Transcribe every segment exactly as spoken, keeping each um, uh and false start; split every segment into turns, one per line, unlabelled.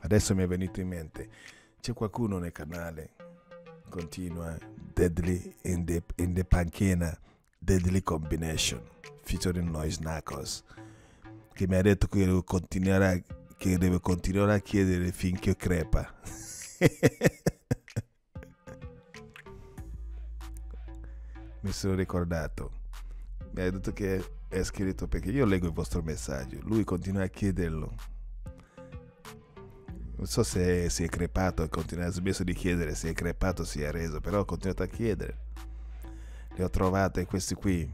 adesso mi è venuto in mente, c'è qualcuno nel canale, continua, Deadly in the, in the panchina, Deadly Combination, featuring Noise Knuckles, che mi ha detto che devo continuare, che deve continuare a chiedere finché crepa. Mi sono ricordato, mi ha detto che è scritto, perché io leggo il vostro messaggio, lui continua a chiederlo. Non so se si è crepato, ha smesso di chiedere, se è crepato, si è reso, però ha continuato a chiedere. Le ho trovate questi qui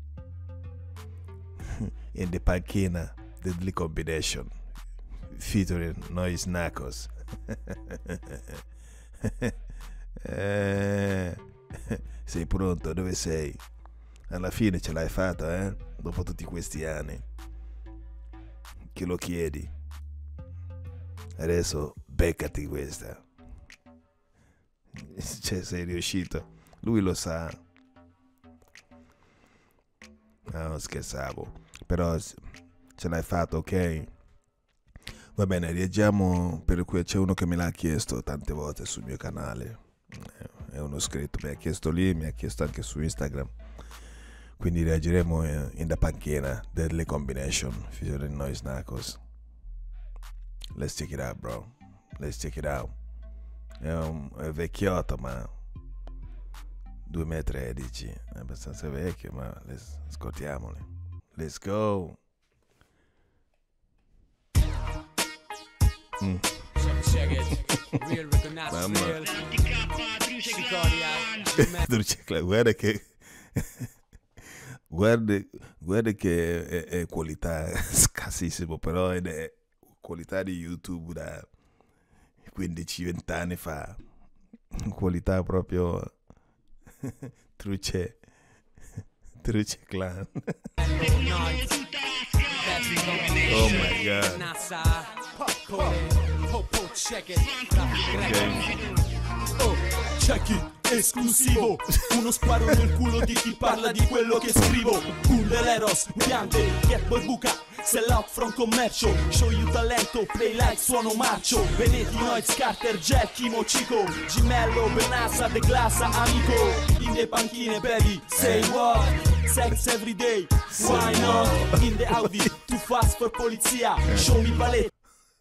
in the panchina, Deadly Combination, featuring Noise Knuckles. eh, sei pronto? Dove sei? Alla fine ce l'hai fatta, eh? Dopo tutti questi anni che lo chiedi. Adesso beccati questa. Cioè, sei riuscito. Lui lo sa. No, scherzavo. Però ce l'hai fatto, ok? Va bene, leggiamo, per cui c'è uno che me l'ha chiesto tante volte sul mio canale. È uno scritto, mi ha chiesto lì, mi ha chiesto anche su Instagram. Quindi reagiremo in da panchina delle combination featuring Noise Knuckles. Let's check it out, bro. Let's check it out. È un è vecchiotto, ma due metri e tredici. È abbastanza vecchio, ma let's, ascoltiamoli. Let's go. Mm. Mamma. Guarda che guarda, guarda che è, è qualità scarsissimo, però è, è qualità di YouTube da quindici venti anni fa, qualità proprio truce truce clan. Oh my god. Okay.
Oh, check it, esclusivo. Uno sparo nel culo di chi parla di quello che scrivo. Kundeleros, piante, get boy buca. Sell out from commercio, show you talento, play like suono marcio. Veneti, Noise, Carter, Jack, Kimo, Chico, Gimello, Benassa, De Glassa, amico. In the panchine, baby, say what? Sex every day, why not? In the Audi, too fast for polizia. Show me ballet.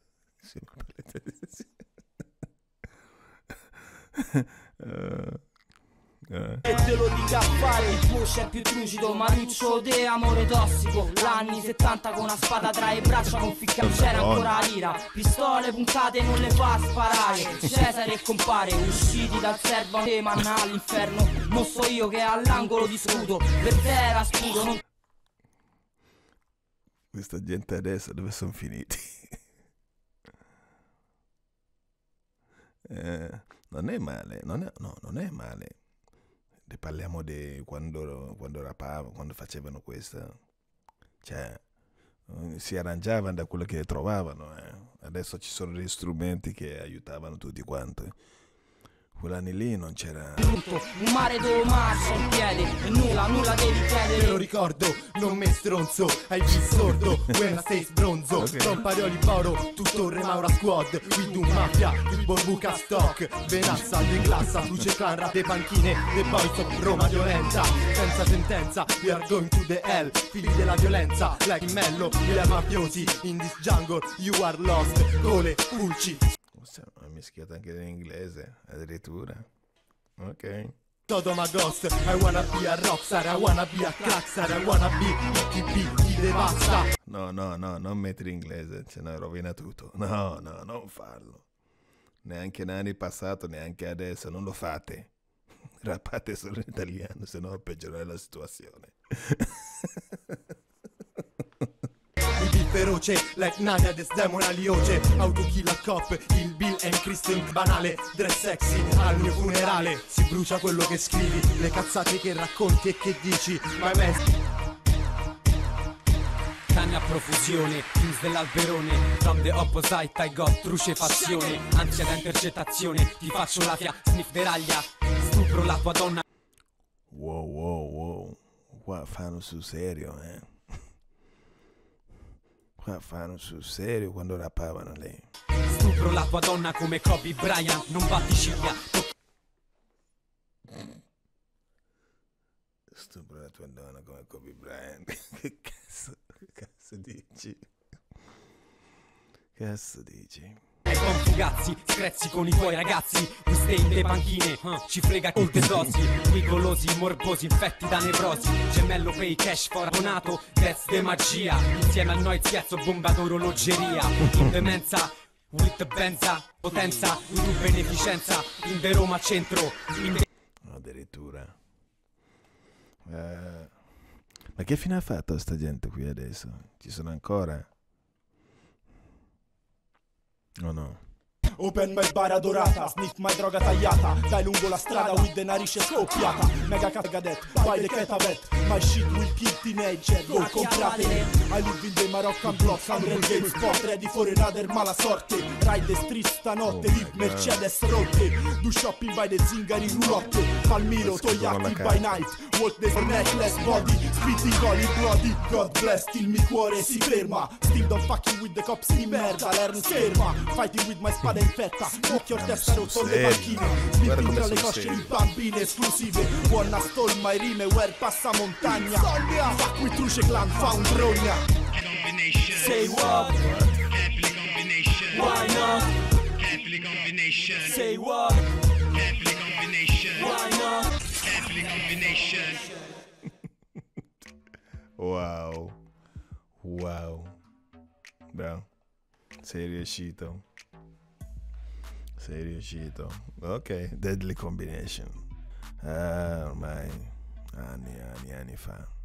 uh, uh.
E te lo dica a fare, il push è più trucido, Maruccio de amore tossico. L'anni settanta con una spada tra le braccia conficcata, c'era ancora la lira. Pistole puntate non le fa sparare. Cesare e compare, usciti dal serbo te manna all'inferno. Mostro io che all'angolo discuto, per te era sputo non...
Questa gente adesso dove sono finiti? eh, non è male, non è, no, non è male. Ne parliamo di quando, quando rapavano, quando facevano questa, cioè si arrangiavano da quello che trovavano, eh. Adesso ci sono degli strumenti che aiutavano tutti quanti. Quell'anni lì non c'era
un mare dove marcia in piede e nulla, nulla devi chiedere.
Te lo ricordo, non me stronzo, hai visto sordo, buona sei sbronzo.
Okay.
Don Parioli Boro, tutto Remaura Squad, qui du mafia, il borbuca stock. Benassa, De Glassa, luce clan, rate panchine, The Boys of Roma violenta. Senza sentenza, we are going to the hell, figli della violenza. Like Mello, we are mafiosi, in this jungle, you are lost. Gole, pulci.
Ho mischiato anche in inglese, addirittura. Ok.
Sodoma Ghost, I wanna be a rockstar, I wanna be a crackstar, I wanna be I T B, chi devasta.
No, no, no, non mettere inglese, se no rovina tutto. No, no, non farlo. Neanche negli passato, neanche adesso, non lo fate. Rappate solo in italiano, se no peggiorare la situazione.
Feroce, like Nadia des Demon Alioce. Autokill a cop, il Bill and Kristen banale. Dress sexy al mio funerale. Si brucia quello che scrivi, le cazzate che racconti e che dici. My man.
Canne a profusione, kings dell'alberone. From the opposite I got trucefazione. Ansia da intercettazione, ti faccio la fia, sniff deraglia. Stupro la tua donna.
Wow, wow, wow. Qua fanno sul serio, eh. Qua fanno sul serio quando rappavano lei.
Stupro Stupro la tua donna come Kobe Bryant, non batti ciglia.
Stupro la tua donna come Kobe Bryant. Che cazzo, che cazzo dici? Che cazzo dici?
E con fugazzi, screzzi con i tuoi ragazzi. We stay in le panchine, uh, ci frega chi te sosi. Qui golosi, morbosi, infetti da nevrosi. Gemello pay cash for abonato, that's de magia. Insieme al noi scherzo, bomba d'orologeria. In demenza, with the benza, potenza, in tu beneficenza. In de Roma centro, in de...
Addirittura. Eh, ma che fine ha fatto sta gente qui adesso? Ci sono ancora? O no?
Open my bar adorata, sniff my droga tagliata. Dai lungo la strada with the narice scoppiata. Mega cagadet, by the catavet. My shit will kill teenager, go compratene. I live in the Moroccan blocks, hundred game spot. Ready for another mala sorte. Ride the street stanotte, live Mercedes rotte. Do shopping by the zingari roulotte. Palmiro, Togliatti by night. Walk the necklace body, spitting all in bloody. God bless, kill mi cuore si ferma. Still don't fucking with the cops di merda, learn scherma. Fighting with my spada infetta, occhio a testa rotto le macchine. Spitting tra le cosce di bambine esclusive. Wanna stole my rime, where passa montagna. Fuck with Truce Clan, fa un drogna. Say what? Why not? Say what? Why not?
Wow. Wow. Beh, sei riuscito. Sei riuscito. Ok, deadly combination. Ah, ormai anni, anni, anni fa.